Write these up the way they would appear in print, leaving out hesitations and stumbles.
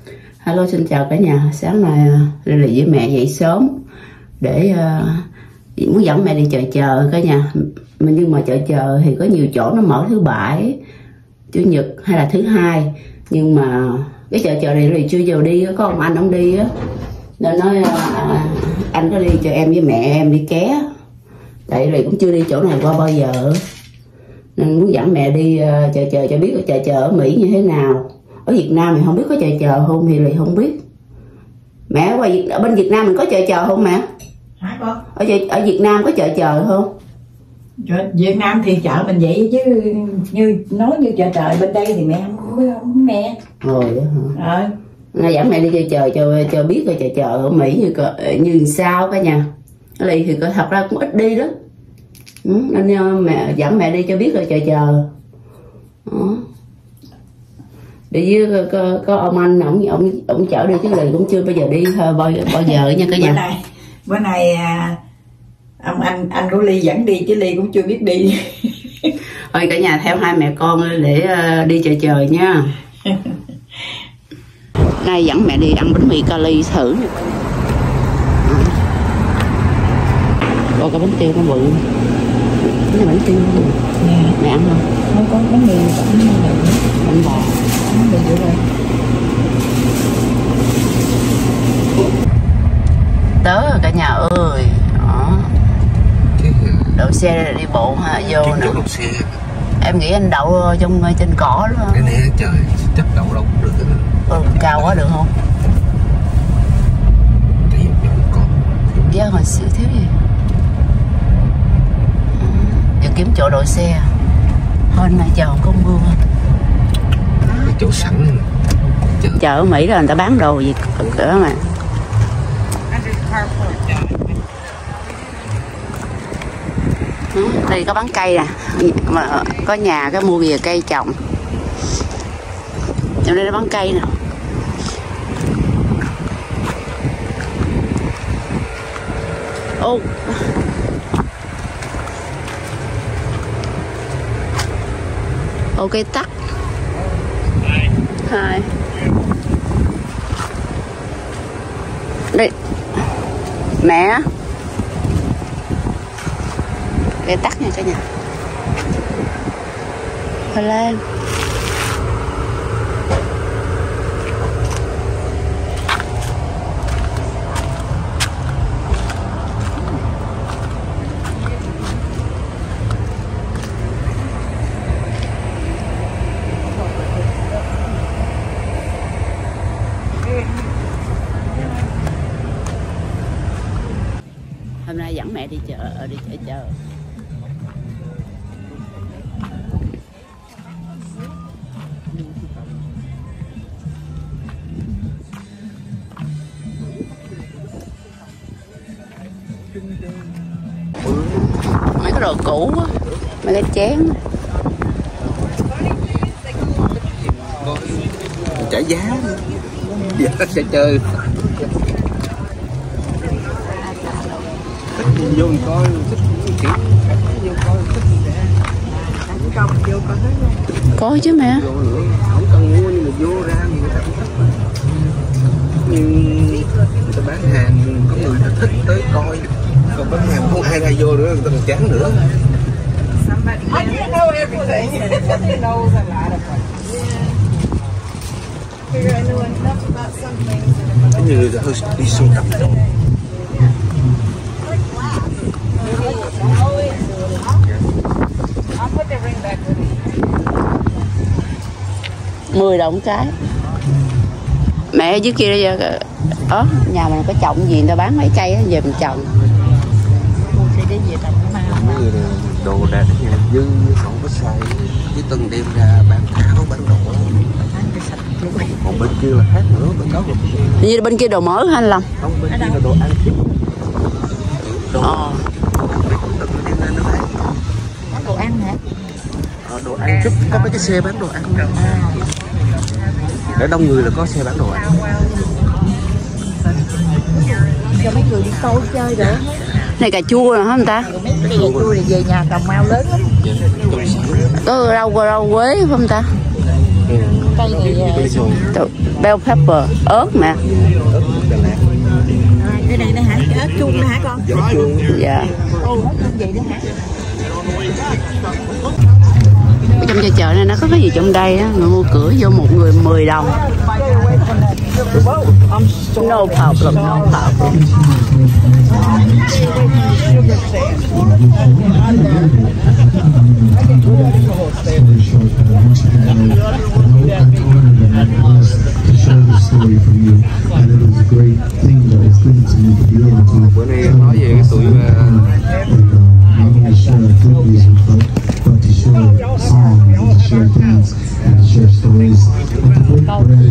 Hello, xin chào cả nhà. Sáng nay Lily với mẹ dậy sớm để muốn dẫn mẹ đi chợ cả nhà. Nhưng mà chợ thì có nhiều chỗ nó mở thứ Bảy, Chủ nhật hay là thứ Hai. Nhưng mà cái chợ này Lily chưa giờ đi, có ông anh ông đi á, nên nói anh có đi cho em với mẹ em đi ké. Tại Lily cũng chưa đi chỗ này qua bao giờ, nên muốn dẫn mẹ đi chợ cho biết chợ ở Mỹ như thế nào. Ở Việt Nam thì không biết có chợ không thì không biết. Mẹ ở bên Việt Nam mình có chợ không mẹ? Hả con? Ở Việt Nam có chợ không? Việt Nam thì chợ mình vậy chứ như nói như chợ trời bên đây thì mẹ không nghe. Rồi hả? Rồi. Dẫn mẹ đi chợ cho biết coi chợ ở Mỹ như sao cả nhà. Ở đây thì thật ra cũng ít đi đó. Nên mẹ dẫn mẹ đi cho biết rồi chợ. Đi với có ông anh ông chở đi chứ Lily cũng chưa bao giờ đi bao giờ nha cả nhà. Bữa nay ông anh của Ly dẫn đi chứ Ly cũng chưa biết đi. Thôi cả nhà theo hai mẹ con để đi chợ nha. Nay dẫn mẹ đi ăn bánh mì Cali thử. Coi cái bánh tiêu nó bự. Cái này bánh tiêu nè. Mẹ ăn không? Không có bánh mì, bánh bò. Bánh mì vậy rồi. Tớ rồi cả nhà ơi. Đó. Đậu xe đi bộ ha, vô nè. Em nghĩ anh đậu trên cỏ đó. Cái này trời chắc đậu đâu cũng được nữa. Cao quá được không? Giá hồi xíu thiếu gì. Giờ kiếm chỗ đậu xe. Hôm nay chờ không mưa. Cái chỗ sẵn. Chợ ở Mỹ là người ta bán đồ gì cỡ mà. Đây có bán cây nè, mà có nhà có mua về cây trồng. Ở đây nó bán cây nè. Ô cây tắc. Hai. Đây. Mẹ. Cây tắc nha cả nhà. Hoa lan. Hôm nay dẫn mẹ đi chợ. mấy cái đồ cũ á, mấy cái chén trả giá giờ sẽ chơi vô coi thích kiểu vô coi thích công vô coi hết luôn. Có chứ mẹ. Vô nữa không cần mua nhưng mà vô ra người ta cũng thích mà. Nhưng người ta bán hàng có người ta thích tới coi, còn bán hàng không ai ra vô nữa người ta còn chán nữa. Như người ta hơi đi sưu tập đâu. $10 cái. Mẹ ở dưới kia đó, nhà mình có trồng gì người ta bán mấy cây á, về mình trồng. Để về trồng cái mau. Đồ đạc nhà dư không có xài, chứ từng đem ra bán thảo bán đồ. Còn bên kia là khác nữa, bên đó là như bên kia đồ mới hả anh Long? không, bên kia là đồ ăn tiếp. Đồ ăn hả? Đồ ăn chút, có mấy cái xe bán đồ ăn. Để đông người là có xe bán đồ ăn. Cho mấy người đi coi chơi rồi. Này cà chua rồi hả anh ta? Mấy cái cà chua này về nhà trồng mau lớn lắm. Có rau quế phải không ta? Cây này bell pepper, ớt mà. Cái này nó hả? Cái ớt chuông đó hả con? Dạ. Ồ, ớt chuông vậy đó hả? Trong chợ này nó có cái gì trong đây á, người mua cửa vô một người 10 đồng. No problem, no problem. Bữa nay nói về cái tụi to share songs, to share dance, and to share stories, and to break bread.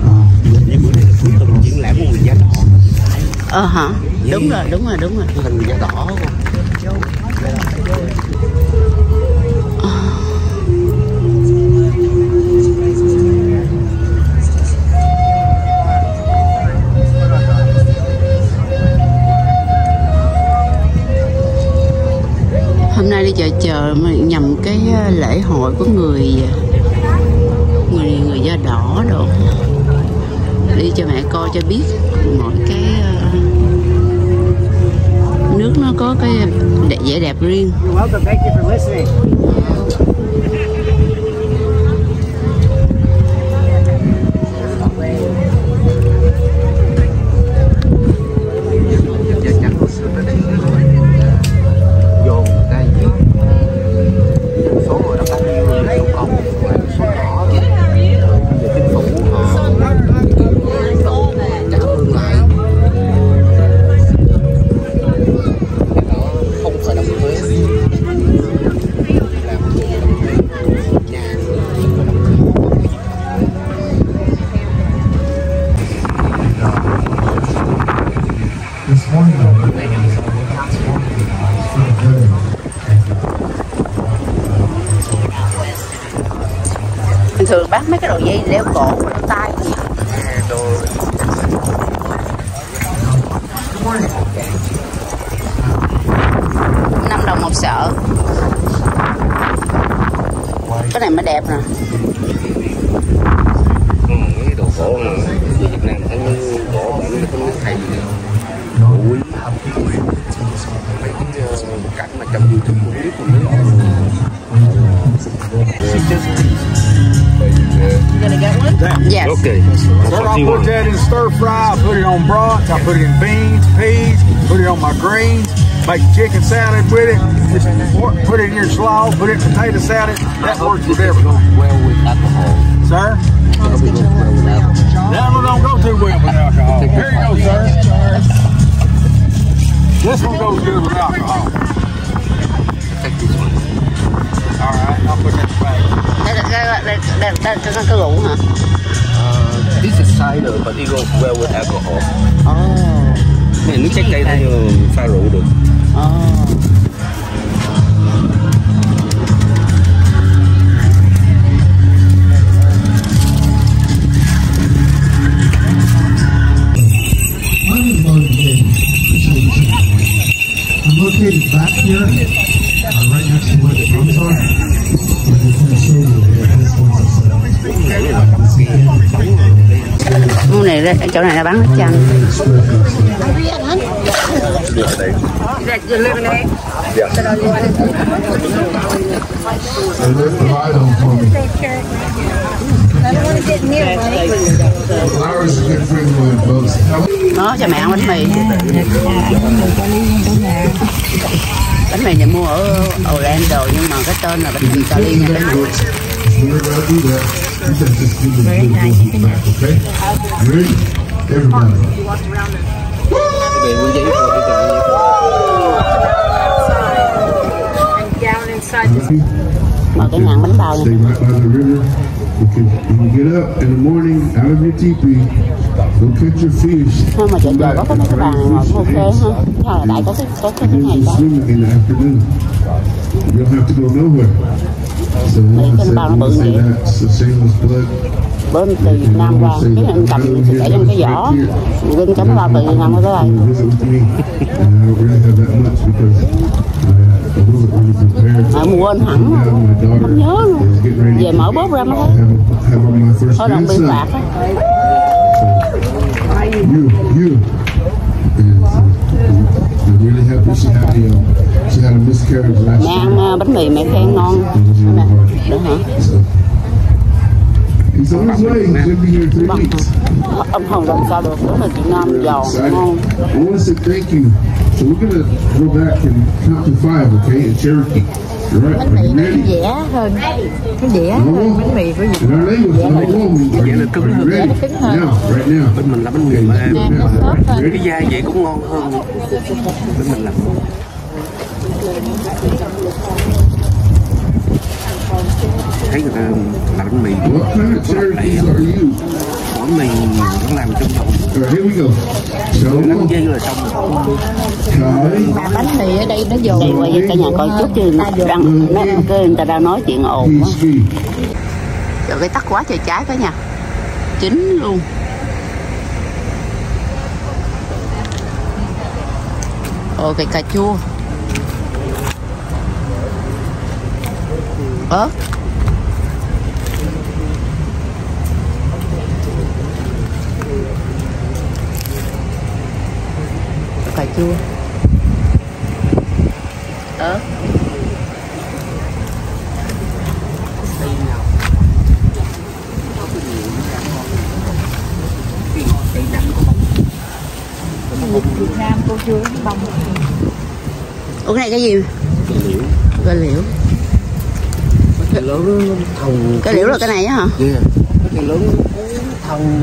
triển lãm của người da đỏ. Hả? Đúng rồi. Hình người da đỏ không? Hôm nay đi chợ mà nhằm cái lễ hội của người da đỏ đồ, đi cho mẹ coi cho biết mỗi cái nước nó có cái vẻ đẹp riêng. Thường bán mấy cái đồ dây đeo cổ và đeo tay. $5 một sợi. Cái này mới đẹp nè. Cái đồ cổ mà người Việt Nam thấy như cổ bản nó thầy ủi mấy cái cảnh mà trong YouTube cũng biết con nước. You gonna get one? Yes. Okay. Well, I'll put that in stir fry, I'll put it on broth, I'll put it in beans, peas, put it on my greens, make chicken salad with it, just put it in your slaw, put it in potato salad, that works with everything. Well with alcohol. Sir? Probably goes well with alcohol. That one don't go too well with alcohol. Here you go, sir. This one goes good with alcohol. Take this one. All right, I'll put that back. Cái rượu hả? This is cider, but it goes well with alcohol. Oh. Này nước trái cây thôi nhưng mà pha rượu được. Oh. I'm located back here, right next to where the drums are. And I'm going to show you where this one's Món này chỗ này là bán nước chanh. Nó cho mẹ ăn bánh mì. Bánh mì này mua ở Orlando nhưng mà cái tên là bánh mì Italy nha các bạn. Mở cái ngàn bánh bao này. When you get up in the morning out of your teepee, go catch your fish. Thôi mà chợ có cái bàn này mà ok ha. Thôi đại có cái này đó. In the afternoon, you don't have to go nowhere. So I say that's the same as blood. Bơm từ Việt Nam qua, cái này cầm để trong cái vỏ, gân chấm bao từ Việt Nam qua tới đây. wasn't really prepared. Quên hẳn Now my daughter không nhớ luôn. is getting ready Về mở bóp ra mới thấy. have on my first Thôi đừng bị grandson. phạt á. You. And I'm really happy she had a miscarriage last Mẹ year. ăn bánh mì mẹ khen ngon. Mẹ. Được hả? So, he's on his way. He should be here in 3 weeks. Ông không làm sao được, đó là Việt Nam giàu ngon. I want to say thank you. So we're gonna go back and count to 5, okay? In Cherokee. You're right. Bánh Are mì you nó ready? dẻ hơn, nó dẻ hơn bánh mì của Việt In our language, are you Dẻ là cứng ready? hơn. Now, right now. Bên mình là bánh mì Okay, mà let's do it now. cái Ready? da vậy cũng ngon hơn. Bên mình làm thấy người ta làm bánh mì What kind of Cherokees are you? bánh mì nó làm trong phòng All right, here we go. So, 5 giây là xong rồi. Kai, bánh mì ở đây nó dồn. Đây quay cả nhà coi chút chứ nó người ta đang nói chuyện ồn quá. Peace. Rồi cái tắt quá trời trái cả nhà. Chín luôn. Ồ cái cà chua. Ớt. Cà chua. Ớt. Việt Nam cô chưa bông. Ủa cái này cái gì? Cái liễu. Cái lớn thòng Cái liễu là cái này á hả? yeah. Cái lớn thòng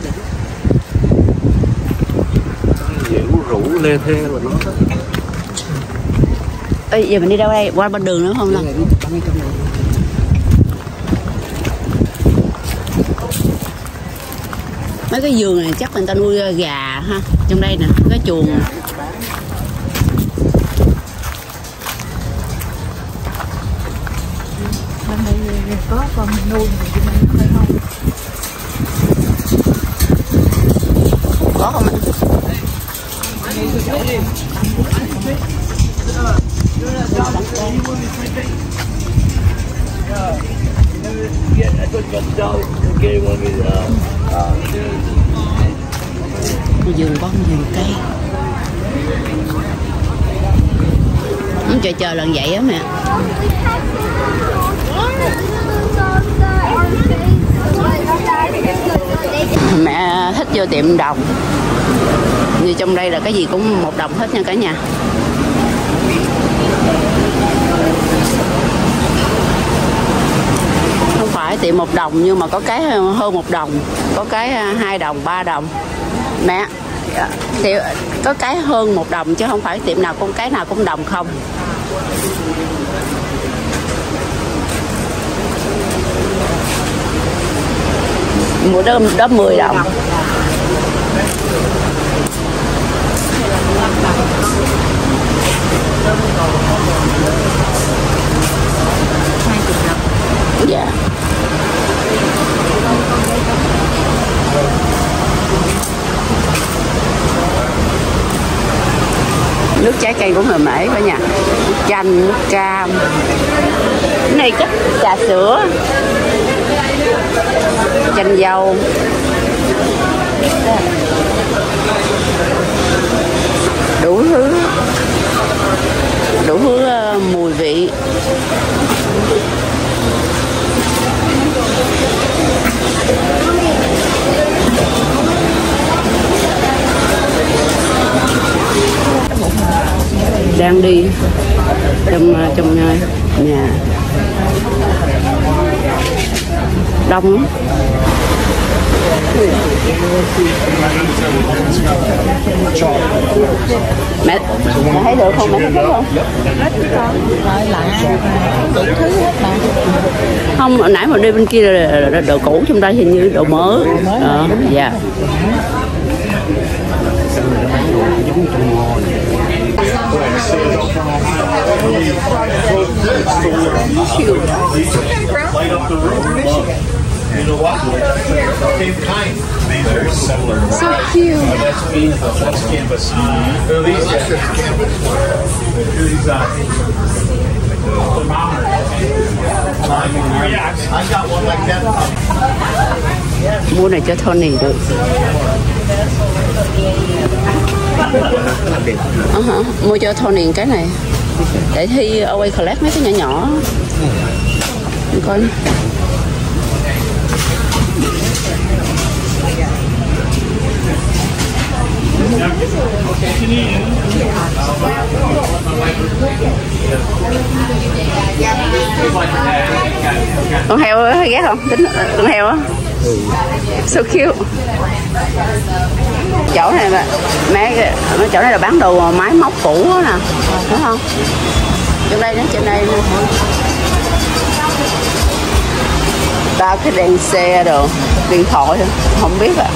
liễu rủ lê thê là nó Ê, giờ mình đi đâu đây? Qua bên đường nữa không? Mấy cái vườn này chắc người ta nuôi gà ha. Trong đây nè, cái chuồng. Bên đây có con nuôi nhưng mà nó hơi không. Có không ạ? Vườn có vườn cây. Chờ lần vậy á mẹ. Mẹ thích vô tiệm đồng. Như trong đây là cái gì cũng 1 đồng hết nha cả nhà. Không phải tiệm 1 đồng nhưng mà có cái hơn 1 đồng, có cái 2 đồng, 3 đồng. Mẹ, tiệm có cái hơn 1 đồng chứ không phải tiệm nào cũng cái nào cũng đồng không. Mỗi đó 10 đồng. Dạ. Nước trái cây của người Mễ cả nhà. Nước chanh, nước cam. Cái này chắc trà sữa. Chanh dâu. Đủ thứ mùi vị. Đang đi trong nhà đông lắm. Mẹ thấy được không? Mẹ thấy không? Không, hồi nãy mà đi bên kia là đồ cũ, trong đây hình như đồ mới. Dạ. Very similar. So cute. That's beans, that's canvas. So these I got one like that. Mua này cho Tony được. Mua cho Tony cái này để thi away collect mấy cái nhỏ nhỏ. Coi con heo hay ghét không? Tính con heo á. So cute. Chỗ này mà mấy chỗ này là bán đồ máy móc cũ đó nè, đúng không? Trên đây nữa, trên đây nữa. Ba cái đèn xe đồ, điện thoại thôi, không biết à.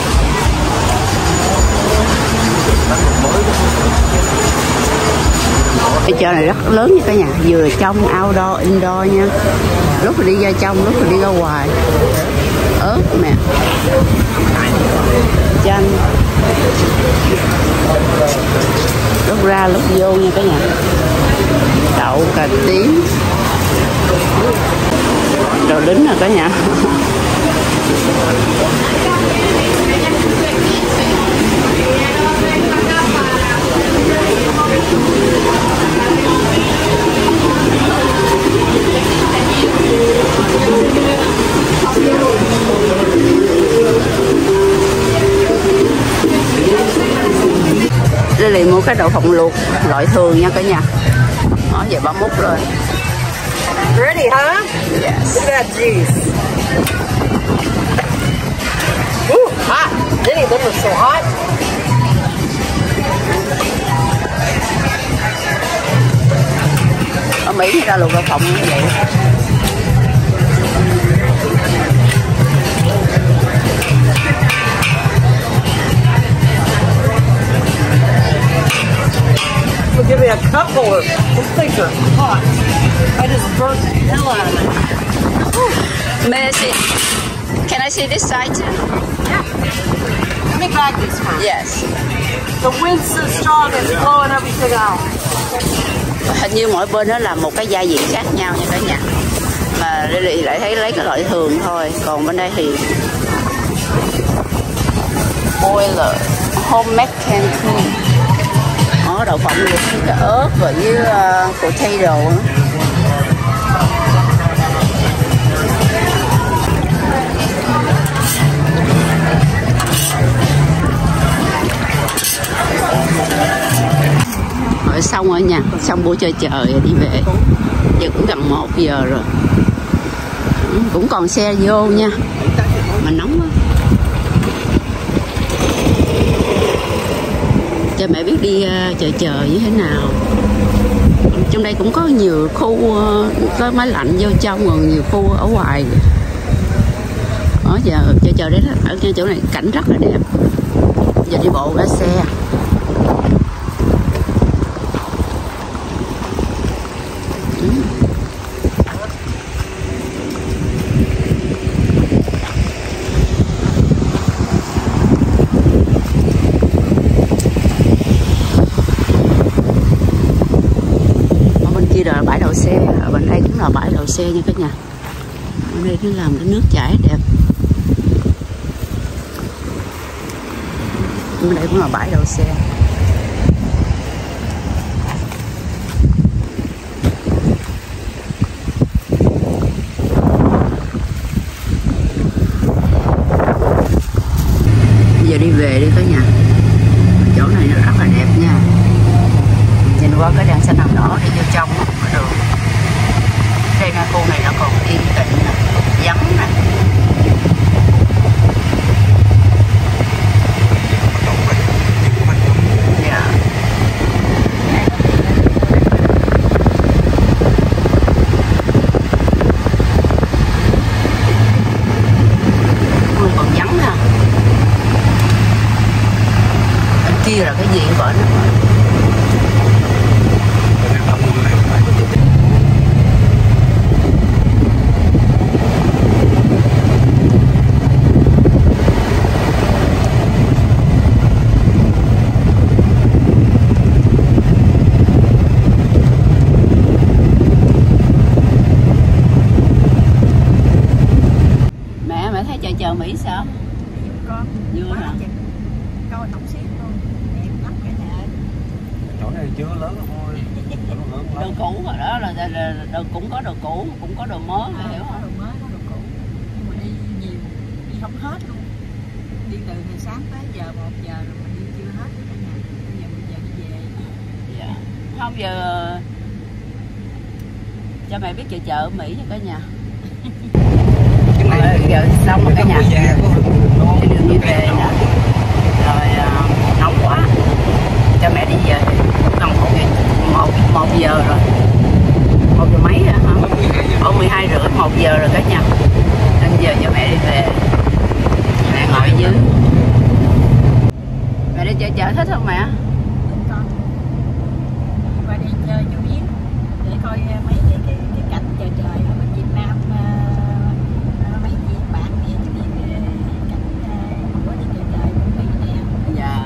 Cái chợ này rất lớn nha cả nhà, vừa trong outdoor indoor nha. Lúc thì đi ra trong, lúc thì đi ra ngoài. Ớt nè, chanh, lúc ra lúc vô nha cả nhà. Đậu, cà tím, đồ lính rồi cả nhà. Đây là mua cái đậu phộng luộc loại thường nha cả nhà. Đó, giờ 31 rồi. Ready, huh? Yes. Look at that juice. Ooh, hot. Didn't even look so hot. Ở Mỹ thì ra luộc đậu phộng như vậy. We'll give me a couple of these things are hot. I just burnt the hell out of it. May I see? Can I see this side too? Yeah. Let me bag these first. Yes. The wind's so strong it's blowing everything out. Hình như mỗi bên đó là một cái gia vị khác nhau nha cả nhà. Mà Lily lại thấy lấy cái loại thường thôi. Còn bên đây thì boiler, homemade canned food. Đó, đậu phộng luộc với cái ớt và với potato nữa. Rồi xong rồi nha, xong buổi chơi trời đi về. Giờ cũng gần 1 giờ rồi. Cũng còn xe vô nha. Mà nóng quá. Cho mẹ biết đi chợ như thế nào. Trong đây cũng có nhiều khu có máy lạnh vô trong, còn nhiều khu ở ngoài. Đó, giờ chợ đấy ở chỗ này cảnh rất là đẹp. Giờ đi bộ ra xe. Là bãi đậu xe, ở bên đây cũng là bãi đậu xe nha cả nhà. Ở đây nó làm cái nước chảy đẹp. Bên đây cũng là bãi đậu xe. Giờ đi về đi cả nhà. Chỗ này nó rất là đẹp nha. Nhìn qua cái đèn xanh đỏ đỏ đi vô trong cái đường. Đây là khu này nó còn yên tĩnh nè, vắng nè. Dạ. Khu còn vắng nè. Bên kia là cái gì vậy nó? coi tổng xếp luôn. Đẹp lắm cả nhà. Chỗ này chưa lớn lắm thôi. Đồ cũ rồi đó là đồ cũng có đồ cũ, cũng có đồ mới, mày hiểu Có không? đồ mới, có đồ cũ. Nhưng mà đi nhiều, đi không hết luôn. Đi từ ngày sáng tới giờ 1 giờ rồi mình đi chưa hết cả nhà. Bây giờ mình đi về. Dạ. Không giờ cho mẹ biết chợ ở Mỹ cho cả nhà. Cái này Rồi, giờ xong rồi cả nhà. Cái đường đi về nè. Rồi nóng quá. Cho mẹ đi về gần 1 giờ rồi. 1 giờ mấy hả? 12 rưỡi 1 giờ rồi cả nhà. Nên giờ cho mẹ đi về. Mẹ ngồi dưới. Mẹ đi chợ thích không mẹ? Con qua đây chơi cho biết để coi mấy cái cảnh trời trời ở bên Việt Nam, mấy chị bạn mẹ cho biết cảnh của đi trời trời bên Mỹ nè. Dạ.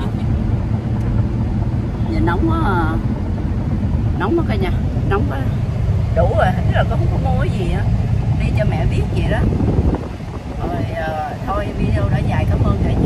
Giờ nóng quá à. Nóng quá cả nhà. Nóng quá. Đủ rồi, tức là con không có mua cái gì á. Đi cho mẹ biết gì đó. Rồi thôi video đã dài, cảm ơn cả nhà.